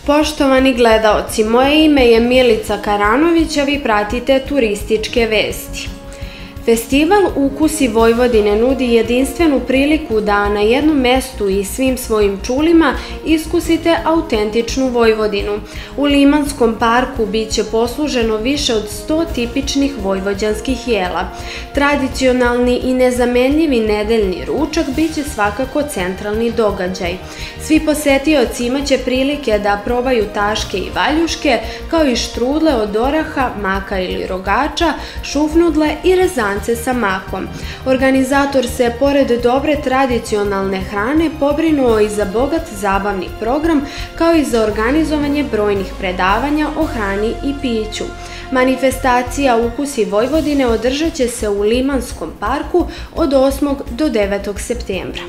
Poštovani gledaoci, moje ime je Milica Karanović, a vi pratite Turističke vesti. Festival Ukusi Vojvodine nudi jedinstvenu priliku da na jednom mestu i svim svojim čulima iskusite autentičnu Vojvodinu. U Limanskom parku biće posluženo više od 100 tipičnih vojvođanskih jela. Tradicionalni i nezamenljivi nedeljni ručak biće svakako centralni događaj. Svi posetioci imaće prilike da probaju taške i valjuške, kao i štrudle od oraha, maka ili rogača, šufnudle i rezance sa makom. Organizator se, pored dobre tradicionalne hrane, pobrinuo i za bogat zabavni program, kao i za organizovanje brojnih predavanja o hrani i piću. Manifestacija Ukusi Vojvodine održat će se u Limanskom parku od 8. do 9. septembra.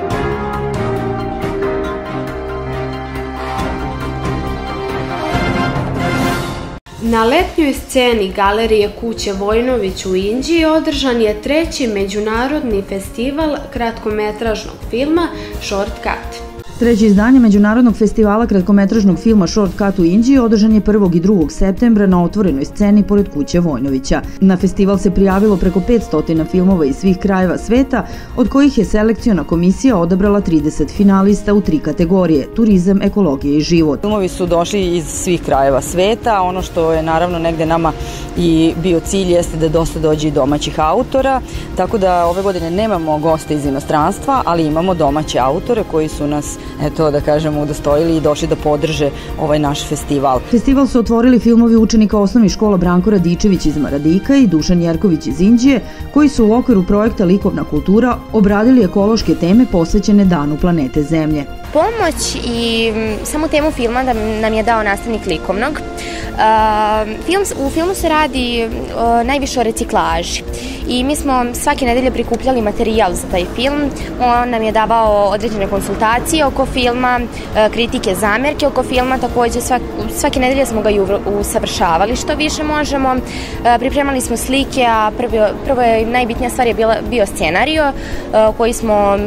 Na letnjoj sceni Galerije Kuće Vojnović u Inđiji održan je 3. međunarodni festival kratkometražnog filma Short Cut. Treće izdanje Međunarodnog festivala kratkometražnog filma Short Cut u Inđiji održan je 1. i 2. septembra na otvorenoj sceni pored Kuće Vojnovića. Na festival se prijavilo preko 500 filmova iz svih krajeva sveta, od kojih je selekciona komisija odabrala 30 finalista u 3 kategorije: turizam, ekologija i život. Filmovi su došli iz svih krajeva sveta. Ono što je naravno negde nama i bio cilj jeste da dosta dođe i domaćih autora, tako da ove godine nemamo goste iz inostranstva, ali imamo domaće autore koji su nas, eto da kažemo, udostojili i došli da podrže ovaj naš festival. Festival su otvorili filmovi učenika osnovnih škola Branko Radičević iz Maradika i Dušan Jerković iz Inđije, koji su u okviru projekta Likovna kultura obradili ekološke teme posvećene Danu planete Zemlje. Pomoć i samu temu filma nam je dao nastavnik likovnog. U filmu se radi najviše o reciklaži i mi smo svake nedelje prikupljali materijal za taj film. On nam je davao određene konsultacije oko filma, kritike, zamerke oko filma. Takođe svake nedelje smo ga i usavršavali što više možemo. Pripremali smo slike, a prvo je najbitnija stvar je bio scenario koji smo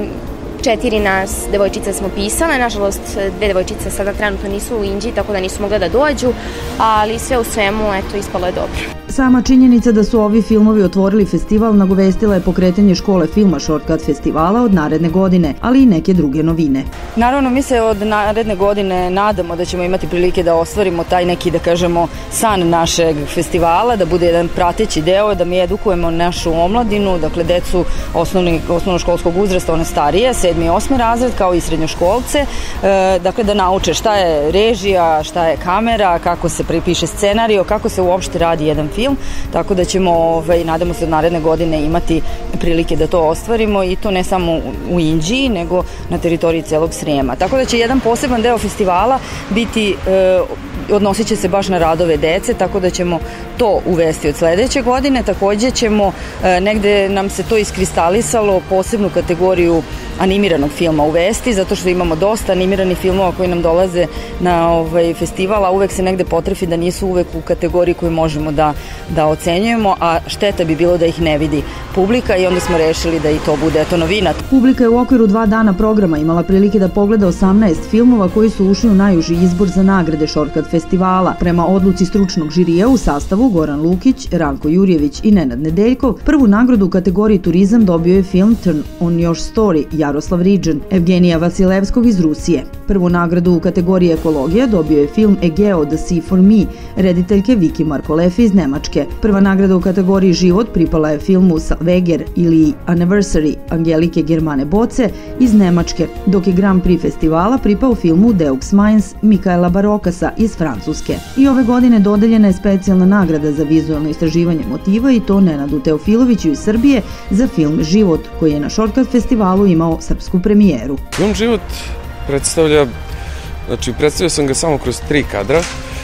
4 nas devojčice smo pisale. Nažalost, 2 devojčice sada trenutno nisu u Inđiji, tako da nisu mogle da dođu, ali sve u svemu, eto, ispalo je dobro. Sama činjenica da su ovi filmovi otvorili festival nagovestila je pokretanje škole filma Short Cut festivala od naredne godine, ali i neke druge novine. Naravno, mi se od naredne godine nadamo da ćemo imati prilike da ostvarimo taj neki, da kažemo, san našeg festivala, da bude jedan prateći deo, da mi edukujemo našu omladinu, dakle decu osnovnoškolskog uzrasta, one starije, 7. i 8. razred, kao i srednjoškolce, dakle da nauče šta je režija, šta je kamera, kako se piše scenario, kako se uopšte radi jedan film, tako da ćemo, nadamo se, od naredne godine imati prilike da to ostvarimo, i to ne samo u Inđiji, nego na teritoriji celog Srema. Tako da će jedan poseban deo festivala biti, odnosit će se baš na radove dece, tako da ćemo to uvesti od sledeće godine. Takođe ćemo, negde nam se to iskristalisalo, posebnu kategoriju animiranog filma uvesti, zato što imamo dosta animiranih filmova koji nam dolaze na festival, a uvek se negde potrefi da nisu uvek u kategoriji koju možemo da ocenjujemo, a šteta bi bilo da ih ne vidi publika, i onda smo rešili da i to bude novina. Publika je u okviru 2 dana programa imala prilike da pogleda 18 filmova koji su ušli u najuži izbor za nagrade Short Cut festivala. Prema odluci stručnog žirija u sastavu Goran Lukić, Ranko Jurjević i Nenad Nedeljkov, prvu nagradu u kategoriji turizam dobio je film Turn on Your Story Jaroslav Riđen, Evgenija Vasilevskog iz Rusije. Prvu nagradu u kategoriji ekologija dobio je film Egeo The Sea for Me, rediteljke Viki Markolefi iz Nemačke. Prva nagrada u kategoriji život pripala je filmu Salveger ili Anniversary Angelike Germane Boce iz Nemačke, dok je Grand Prix festivala pripao filmu Deux Mains Mikaela Barokasa iz Francuske. I ove godine dodeljena je specijalna nagrada za vizualno istraživanje motiva, i to Nenadu Teofiloviću iz Srbije za film Život, koji je na Short Cut festivalu imao srpsku premijeru. Film Život predstavlja, predstavio sam ga samo kroz 3 kadra,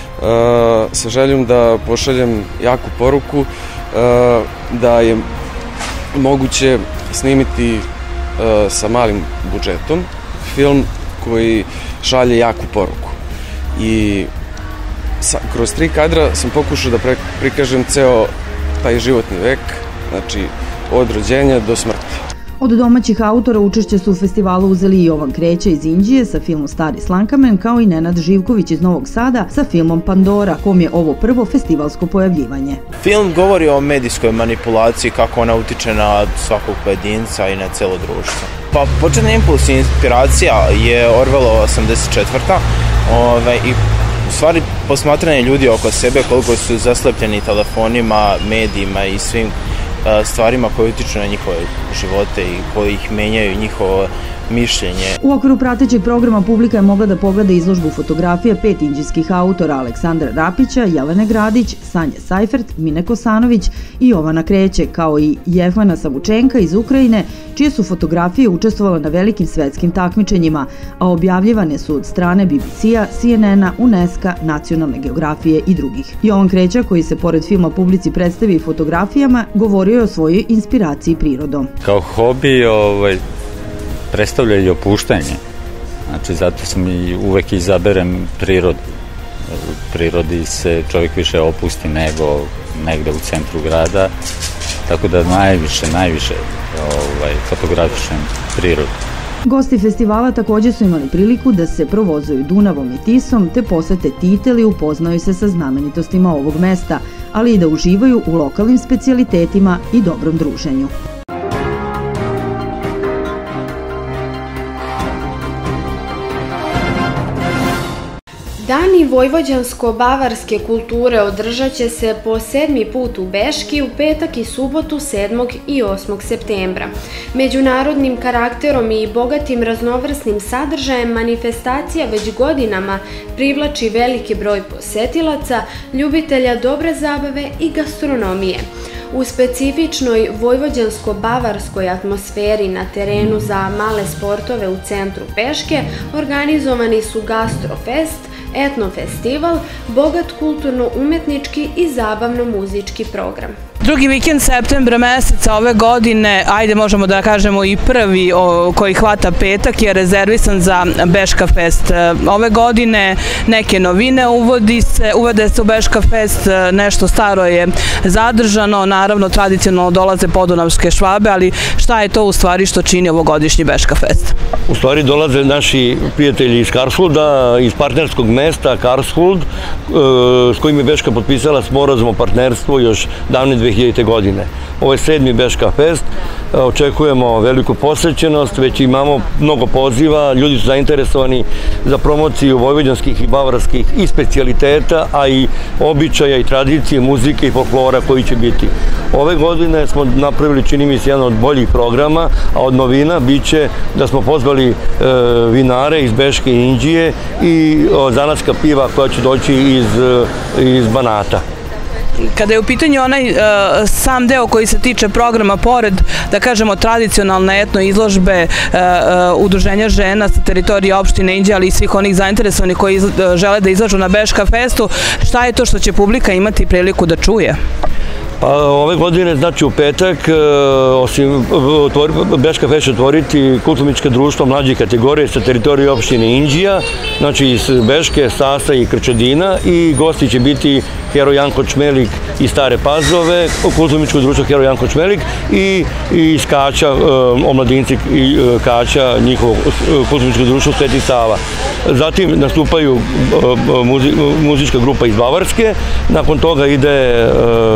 sa željom da pošaljem jaku poruku da je moguće snimiti sa malim budžetom film koji šalje jaku poruku. I kroz 3 kadra sam pokušao da prikažem ceo taj životni vek, znači od rođenja do smrti. Od domaćih autora učešće su u festivalu uzeli i Jovan Kreća iz Inđije sa filmom Stari Slankamen, kao i Nenad Živković iz Novog Sada sa filmom Pandora, kom je ovo prvo festivalsko pojavljivanje. Film govori o medijskoj manipulaciji, kako ona utiče na svakog pojedinca i na celo društvo. Pa početni impuls i inspiracija je Orwellova 84. I u stvari posmatranje ljudi oko sebe, koliko su zaslepljeni telefonima, medijima i svim stvarima koje utiču na njihove živote i koji ih menjaju njihovo mišljenje. U okviru pratećeg programa publika je mogla da pogleda izložbu fotografija 5 inđijskih autora: Aleksandra Rapića, Jelene Gradić, Sanje Sajfert, Mine Kosanović i Jovana Kreće, kao i Jefmana Savučenka iz Ukrajine, čije su fotografije učestvovale na velikim svetskim takmičenjima, a objavljivane su od strane BBC-a, CNN-a, UNESCO, Nacionalne geografije i drugih. Jovan Kreća, koji se pored filma publici predstavi i fotografijama, govorio je o svojoj inspiraciji prirodom. Kao hobi predstavlja i opuštanje. Znači, zato sam i uvek izaberem prirodu. U prirodi se čovjek više opusti nego negde u centru grada, tako da najviše fotografišem prirodu. Gosti festivala također su imali priliku da se provozuju Dunavom i Tisom, te posete Titel i upoznaju se sa znamenitostima ovog mesta, ali i da uživaju u lokalnim specijalitetima i dobrom druženju. Dani vojvođansko-bavarske kulture održat će se po 7. put u Beški u petak i subotu 7. i 8. septembra. Međunarodnim karakterom i bogatim raznovrsnim sadržajem manifestacija već godinama privlači veliki broj posetilaca, ljubitelja dobre zabave i gastronomije. U specifičnoj vojvođansko-bavarskoj atmosferi na terenu za male sportove u centru Beške organizovani su Gastrofest, etnofestival, bogat kulturno-umetnički i zabavno-muzički program. Drugi vikend septembra meseca ove godine, ajde možemo da kažemo i prvi koji hvata petak, je rezervisan za Beška Fest. Ove godine neke novine uvode se u Beška Fest, nešto staro je zadržano, naravno tradicionalno dolaze podunavske švabe, ali šta je to u stvari što čini ovogodišnji Beška Fest? U stvari dolaze naši prijatelji iz Karlsrуда, iz partnerskog mesta Karlsrud, s kojim je Beška potpisala sporazum o partnerstvu još davne 2000. godine. Ovo je 7. Beška Fest, očekujemo veliku posvećenost, već imamo mnogo poziva, ljudi su zainteresovani za promociju vojvođanskih i bavarskih i specijaliteta, a i običaja i tradicije, muzike i folklora koji će biti. Ove godine smo napravili, čini mi se, jedan od boljih programa, a od novina biće da smo pozvali vinare iz Beške i Inđije i zanatska piva koja će doći iz Banata. Kada je u pitanju onaj sam deo koji se tiče programa, pored, da kažemo, tradicionalne etno izložbe udruženja žena sa teritorije opštine Inđija, ali i svih onih zainteresovanih koji žele da izađu na Beška Festu, šta je to što će publika imati priliku da čuje? Pa ove godine, znači u petak, osim Beška Fest će otvoriti kulturno-umetničko društvo mlađe kategorije sa teritorije opštine Inđija, znači iz Beške, Sasa i Krčedina, i gosti će biti Hero Janko Čmelik iz Stare Pazove, kulturno-umetničko društvo Hero Janko Čmelik, i iz Kaća, omladinci Kaća, njihovo kulturno-umetničko društvo Sveti Sava. Zatim nastupaju muzička grupa iz Bavarske, nakon toga ide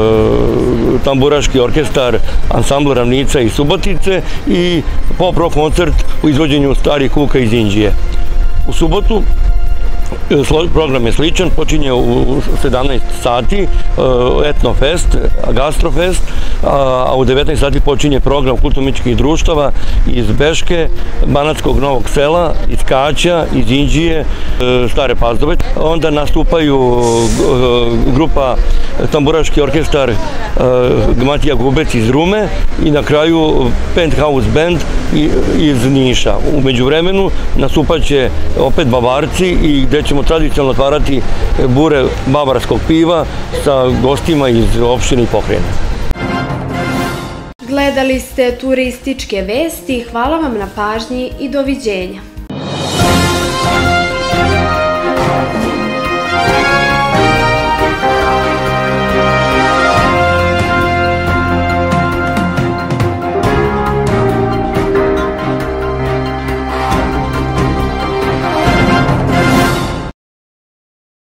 tamburaški orkestar ansambl Ravnica iz Subotice i pop-rock koncert u izvođenju Starih Kuka iz Inđije. U subotu program je sličan, počinje u 17 sati Etnofest, Gastrofest, a u 19 sati počinje program kulturno-umetničkih društava iz Beške, Banatskog Novog Sela, iz Kaća, iz Inđije, Stare Pazove. Onda nastupaju grupa tamburaški orkestar Matija Gubec iz Rume i na kraju Penthouse Band iz Niša. U međuvremenu nastupat će opet Bavarci i gde ćemo tradicionalno otvarati bure bavarskog piva sa gostima iz opštine i pokrajine. Gledali ste turističke vesti, hvala vam na pažnji i doviđenja.